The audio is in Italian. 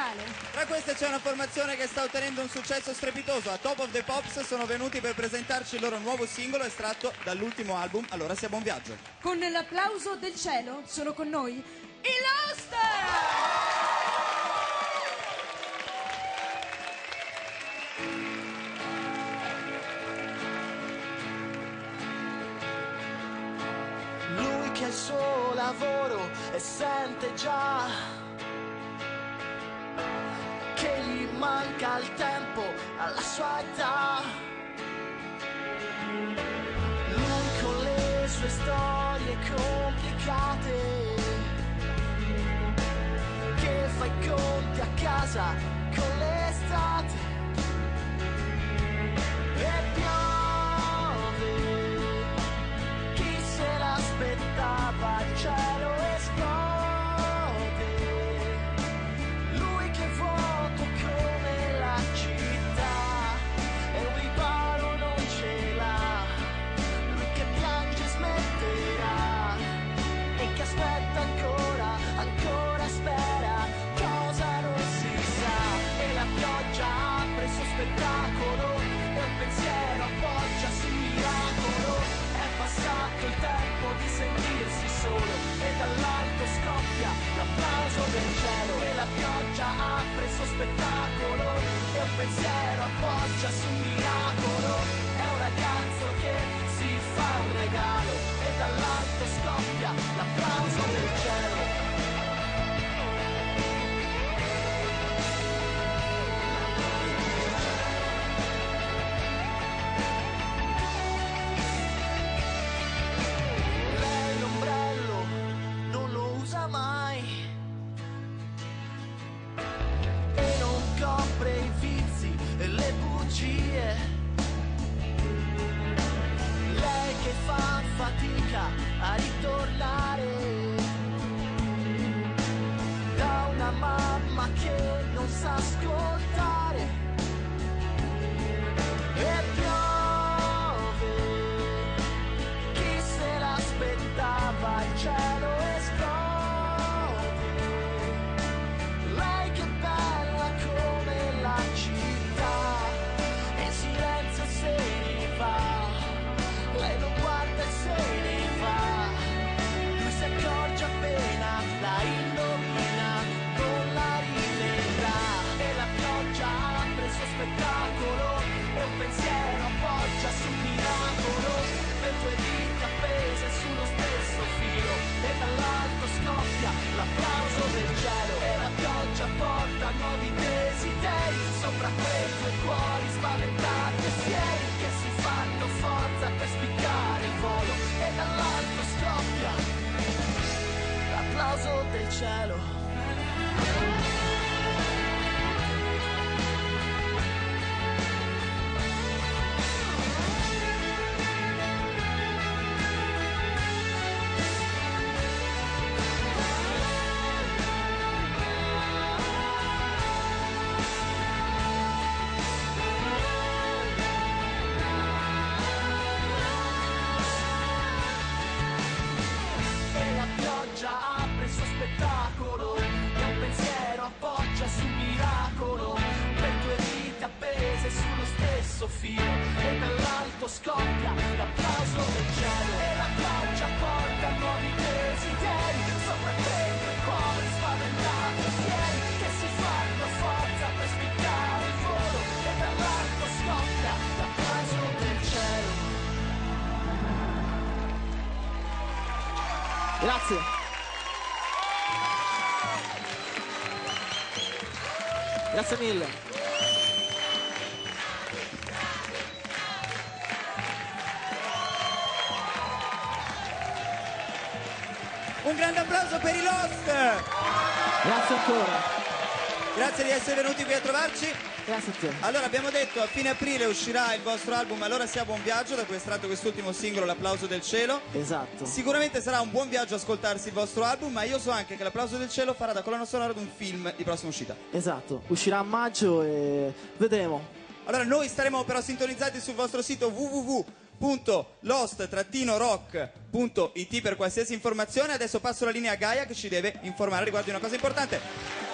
musicale. Tra queste c'è una formazione che sta ottenendo un successo strepitoso. A Top of the Pops sono venuti per presentarci il loro nuovo singolo estratto dall'ultimo album Allora sia buon viaggio. Con l'applauso del cielo sono con noi i Lost! Lui che ha il suo lavoro e sente già che gli manca il tempo alla sua età. Lui con le sue storie complicate che fa i conti a casa con l'estate e piove. Chi se l'aspettava, il cielo esplode. Lui che è vuoto come la città e un riparo non ce l'ha. Lui che piange smetterà e che aspetta ancora, ancora spera, cosa non si sa. E la pioggia apre il suo spettacolo e un pensiero appoggia sul miracolo. È passato il tempo di sentirsi solo e dall'alto scoppia l'applauso del cielo. E la pioggia apre il suo spettacolo e un pensiero appoggia sul miracolo. È un ragazzo che si fa un regalo e dall'alto scoppia l'applauso del cielo. Lei l'ombrello non lo usa mai e non copre i vizi e le bugie. Lei che fa fatica a ritornare da una mamma che non sa ascoltare. E piove, chi se l'aspettava, il cielo esplode. Lei che è bella come la città e in silenzio se ne va. Lei non guarda e se ne va. Lui si accorge appena la indovina, non la rivedrà. E la pioggia apre il suo spettacolo e un pensiero appoggia sul miracolo. Le tue dita appese sullo stesso filo e dall'alto scoppia l'applauso del cielo. E la pioggia porta nuovi desideri sopra quei due cuori spaventati e fieri che si fanno forza per spiccare il volo. E dall'alto scoppia l'applauso del cielo. E la pioggia apre il suo spettacolo e un pensiero appoggia sul miracolo. Le tue dita appese sullo stesso filo e dall'alto scoppia l'applauso del cielo. E la pioggia porta nuovi desideri sopra quei due cuori spaventati e fieri che si fanno forza per spiccare il volo. E dall'alto scoppia l'applauso del cielo. Grazie. Grazie mille. Un grande applauso per i Lost! Grazie ancora. Grazie di essere venuti qui a trovarci. Grazie a te. Allora, abbiamo detto a fine aprile uscirà il vostro album Allora sia buon viaggio, da cui è estratto quest'ultimo singolo, L'applauso del cielo. Esatto. Sicuramente sarà un buon viaggio ascoltarsi il vostro album, ma io so anche che L'applauso del cielo farà da colonna sonora ad un film di prossima uscita. Esatto. Uscirà a maggio e vedremo. Allora, noi staremo però sintonizzati sul vostro sito www.lost-rock.it per qualsiasi informazione. Adesso passo la linea a Gaia che ci deve informare riguardo una cosa importante.